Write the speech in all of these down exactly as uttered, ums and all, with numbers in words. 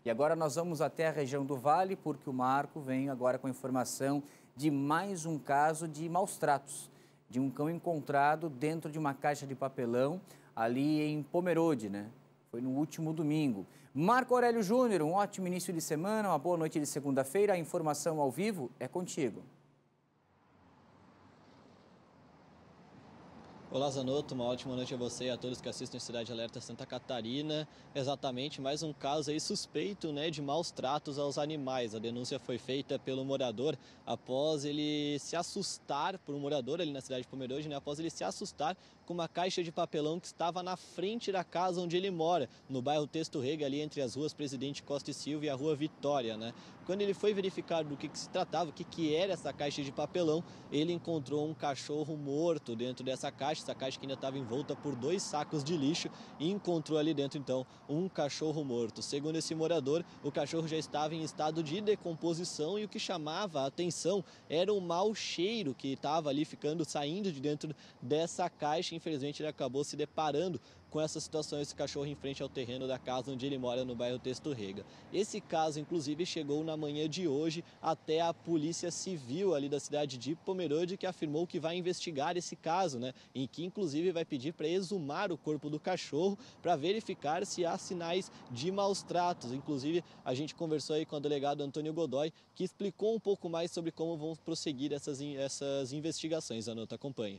E agora nós vamos até a região do Vale, porque o Marco vem agora com informação de mais um caso de maus tratos, de um cão encontrado dentro de uma caixa de papelão ali em Pomerode, né? Foi no último domingo. Marco Aurélio Júnior, um ótimo início de semana, uma boa noite de segunda-feira. A informação ao vivo é contigo. Olá, Zanotto, uma ótima noite a você e a todos que assistem Cidade Alerta Santa Catarina. Exatamente, mais um caso aí suspeito, né, de maus tratos aos animais. A denúncia foi feita pelo morador após ele se assustar, por um morador ali na cidade de Pomerode, né, após ele se assustar com uma caixa de papelão que estava na frente da casa onde ele mora, no bairro Testo Rega, ali entre as ruas Presidente Costa e Silva e a Rua Vitória, né. Quando ele foi verificar do que, que se tratava, o que, que era essa caixa de papelão, ele encontrou um cachorro morto dentro dessa caixa, essa caixa que ainda estava envolta por dois sacos de lixo, e encontrou ali dentro então um cachorro morto. Segundo esse morador, o cachorro já estava em estado de decomposição e o que chamava a atenção era o mau cheiro que estava ali ficando, saindo de dentro dessa caixa. Infelizmente ele acabou se deparando com essa situação, esse cachorro em frente ao terreno da casa onde ele mora, no bairro Testo Rega. Esse caso, inclusive, chegou na manhã de hoje até a Polícia Civil ali da cidade de Pomerode, que afirmou que vai investigar esse caso, né? Em que, inclusive, vai pedir para exumar o corpo do cachorro para verificar se há sinais de maus tratos. Inclusive, a gente conversou aí com o delegado Antônio Godoy, que explicou um pouco mais sobre como vão prosseguir essas, essas investigações. Zanotto, acompanhe.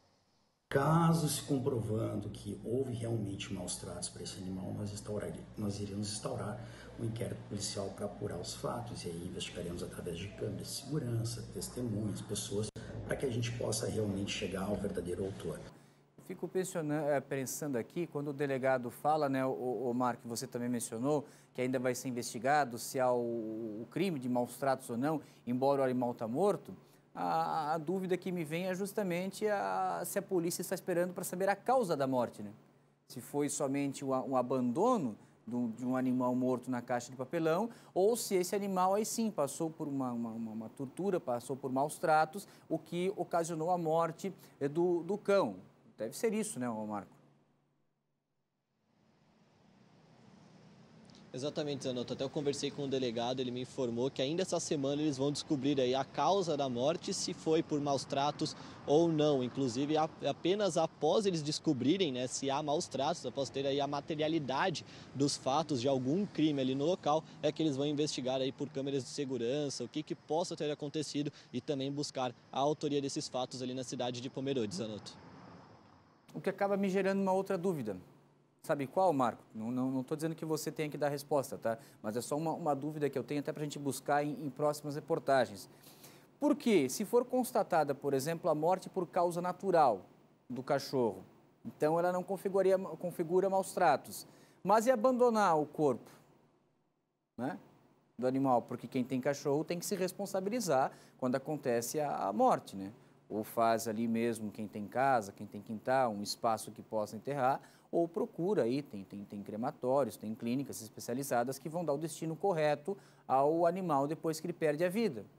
Caso se comprovando que houve realmente maus tratos para esse animal, nós, nós iríamos instaurar um inquérito policial para apurar os fatos e aí investigaremos através de câmeras de segurança, testemunhas, pessoas, para que a gente possa realmente chegar ao verdadeiro autor. Fico pensando aqui, quando o delegado fala, né, o, o Marco, você também mencionou, que ainda vai ser investigado se há o, o crime de maus tratos ou não, embora o animal está morto. A, a dúvida que me vem é justamente a, se a polícia está esperando para saber a causa da morte, né? Se foi somente um, um abandono do, de um animal morto na caixa de papelão, ou se esse animal aí sim passou por uma, uma, uma tortura, passou por maus tratos, o que ocasionou a morte do, do cão. Deve ser isso, né, Marco? Exatamente, Zanotto. Até eu conversei com o delegado, ele me informou que ainda essa semana eles vão descobrir aí a causa da morte, se foi por maus tratos ou não. Inclusive, apenas após eles descobrirem, né, se há maus tratos, após ter aí a materialidade dos fatos de algum crime ali no local, é que eles vão investigar aí por câmeras de segurança, o que, que possa ter acontecido e também buscar a autoria desses fatos ali na cidade de Pomerode, Zanotto. O que acaba me gerando uma outra dúvida. Sabe qual, Marco? Não estou dizendo que você tenha que dar resposta, tá? Mas é só uma, uma dúvida que eu tenho até para a gente buscar em, em próximas reportagens. Por quê? Se for constatada, por exemplo, a morte por causa natural do cachorro, então ela não configuraria, configura maus tratos. Mas e abandonar o corpo, né, do animal? Porque quem tem cachorro tem que se responsabilizar quando acontece a, a morte, né? Ou faz ali mesmo quem tem casa, quem tem quintal, um espaço que possa enterrar, ou procura aí, tem, tem, tem crematórios, tem clínicas especializadas que vão dar o destino correto ao animal depois que ele perde a vida.